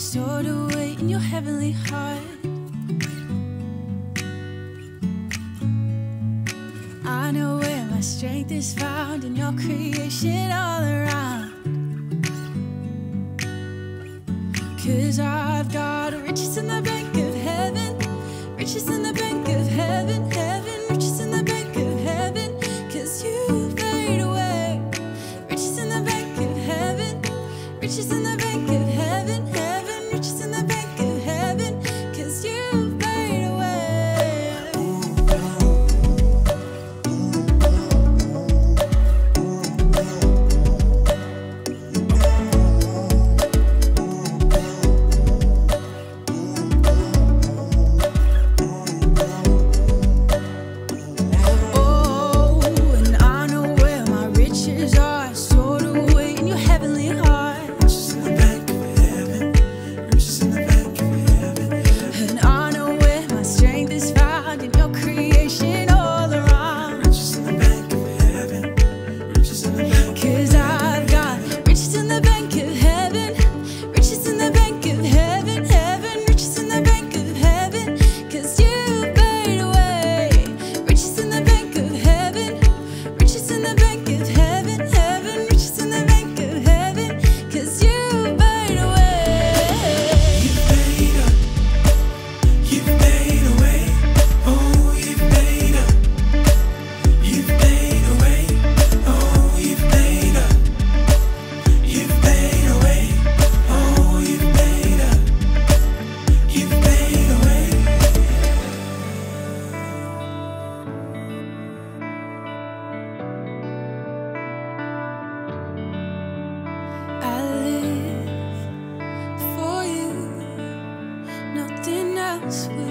stored away in your heavenly heart. I know where my strength is found in your creation all around. 'Cause I've got riches in the bank of heaven, riches in the bank of heaven, heaven, riches in the bank of heaven. 'Cause you fade away, riches in the bank of heaven, riches in the bank of heaven, heaven, riches in the bank of heaven. 'Cause you fade away. Oh, and I know where my riches are stored away in your heavenly heart. Riches in the bank of heaven, riches in the bank of heaven. And I know where my strength is found in your creation all around. Riches in the bank of heaven, riches in the bank. 'Cause I've got riches in the bank of heaven, riches in the bank of heaven, heaven, riches in the bank of heaven. 'Cause you fade away, riches in the bank of heaven, riches in the bank of heaven, heaven, riches in the bank of heaven. 'Cause you fade away. You fade up, you fade away. Oh, you fade up, you fade away. Oh, you fade up, you fade away. Oh, you fade up, you fade away. I live for you, nothing else will.